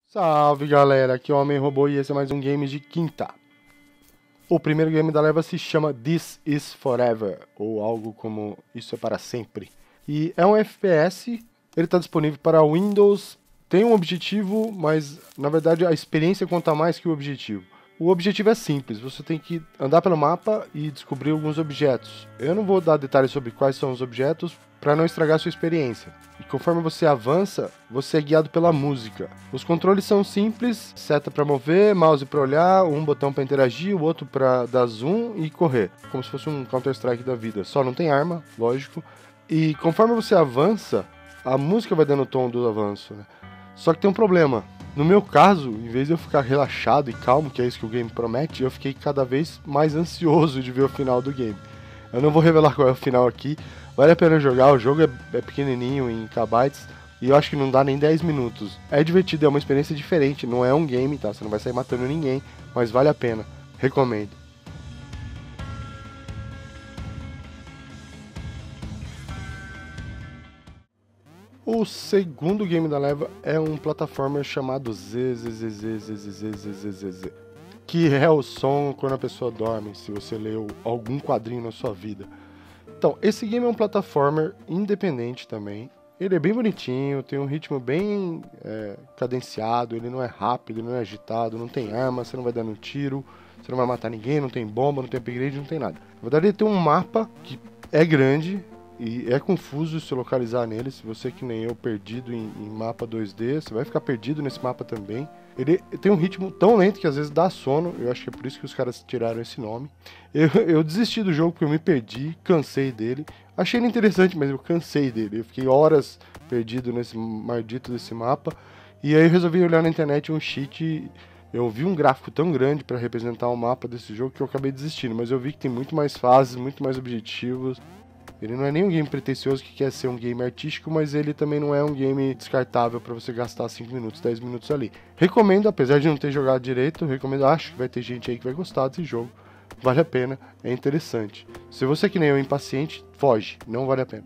Salve galera, aqui é o Homem Robô e esse é mais um game de quinta. O primeiro game da leva se chama This Is Forever, ou algo como Isso é para sempre. E é um FPS, ele está disponível para Windows, tem um objetivo, mas na verdade a experiência conta mais que o objetivo. O objetivo é simples, você tem que andar pelo mapa e descobrir alguns objetos. Eu não vou dar detalhes sobre quais são os objetos para não estragar a sua experiência. E conforme você avança, você é guiado pela música. Os controles são simples, seta para mover, mouse para olhar, um botão para interagir, o outro para dar zoom e correr. Como se fosse um Counter-Strike da vida. Só não tem arma, lógico. E conforme você avança, a música vai dando o tom do avanço, né? Só que tem um problema. No meu caso, em vez de eu ficar relaxado e calmo, que é isso que o game promete, eu fiquei cada vez mais ansioso de ver o final do game. Eu não vou revelar qual é o final aqui, vale a pena jogar, o jogo é pequenininho em kbytes e eu acho que não dá nem 10 minutos. É divertido, é uma experiência diferente, não é um game, tá? Você não vai sair matando ninguém, mas vale a pena, recomendo. O segundo game da leva é um plataformer chamado ZZZZZZZZZ, que é o som quando a pessoa dorme, se você leu algum quadrinho na sua vida. Então, esse game é um plataformer independente também. Ele é bem bonitinho, tem um ritmo bem cadenciado, ele não é rápido, ele não é agitado, não tem arma, você não vai dando tiro, você não vai matar ninguém, não tem bomba, não tem upgrade, não tem nada. Na verdade, ele tem um mapa que é grande, e é confuso se localizar nele. Se você que nem eu perdido em mapa 2D, você vai ficar perdido nesse mapa também. Ele tem um ritmo tão lento que às vezes dá sono. Eu acho que é por isso que os caras tiraram esse nome. Eu desisti do jogo porque eu me perdi, cansei dele. Achei ele interessante, mas eu cansei dele. Eu fiquei horas perdido nesse maldito desse mapa. E aí eu resolvi olhar na internet um cheat. Eu vi um gráfico tão grande para representar o mapa desse jogo que eu acabei desistindo. Mas eu vi que tem muito mais fases, muito mais objetivos. Ele não é nem um game pretencioso que quer ser um game artístico, mas ele também não é um game descartável para você gastar 5 minutos, 10 minutos ali. Recomendo, apesar de não ter jogado direito, recomendo, acho que vai ter gente aí que vai gostar desse jogo. Vale a pena, é interessante. Se você que nem eu é impaciente, foge, não vale a pena.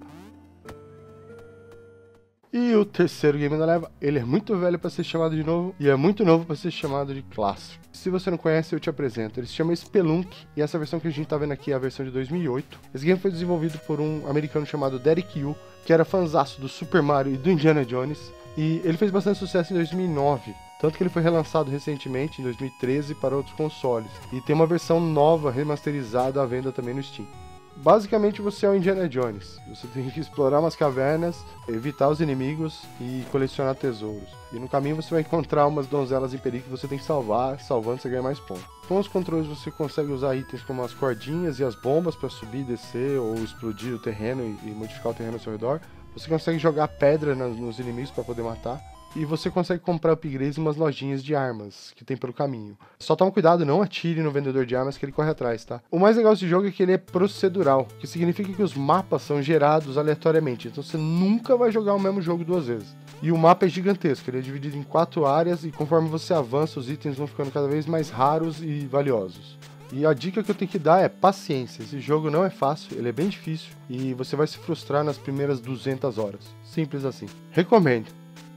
E o terceiro game da leva, ele é muito velho para ser chamado de novo e é muito novo para ser chamado de clássico. Se você não conhece, eu te apresento. Ele se chama Spelunk e essa versão que a gente tá vendo aqui é a versão de 2008. Esse game foi desenvolvido por um americano chamado Derek Yu, que era fãzaço do Super Mario e do Indiana Jones. E ele fez bastante sucesso em 2009, tanto que ele foi relançado recentemente, em 2013, para outros consoles. E tem uma versão nova, remasterizada, à venda também no Steam. Basicamente você é o Indiana Jones, você tem que explorar umas cavernas, evitar os inimigos e colecionar tesouros. E no caminho você vai encontrar umas donzelas em perigo que você tem que salvar, salvando você ganha mais pontos. Com os controles você consegue usar itens como as cordinhas e as bombas para subir e descer ou explodir o terreno e modificar o terreno ao seu redor. Você consegue jogar pedra nos inimigos para poder matar. E você consegue comprar upgrades em umas lojinhas de armas que tem pelo caminho. Só toma cuidado, não atire no vendedor de armas que ele corre atrás, tá? O mais legal desse jogo é que ele é procedural, que significa que os mapas são gerados aleatoriamente, então você nunca vai jogar o mesmo jogo duas vezes. E o mapa é gigantesco, ele é dividido em 4 áreas e conforme você avança os itens vão ficando cada vez mais raros e valiosos. E a dica que eu tenho que dar é paciência, esse jogo não é fácil, ele é bem difícil e você vai se frustrar nas primeiras 200 horas. Simples assim. Recomendo.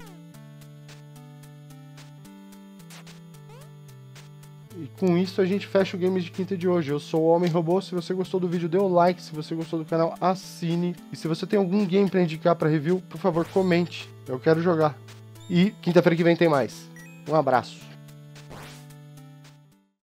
E com isso a gente fecha o Games de Quinta de hoje. Eu sou o Homem Robô. Se você gostou do vídeo, dê um like. Se você gostou do canal, assine. E se você tem algum game para indicar para review, por favor, comente. Eu quero jogar. E quinta-feira que vem tem mais. Um abraço.